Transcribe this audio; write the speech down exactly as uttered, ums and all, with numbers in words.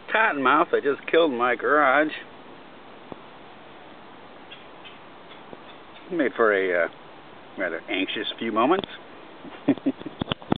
cottonmouth I just killed in my garage. Made for a uh, rather anxious few moments.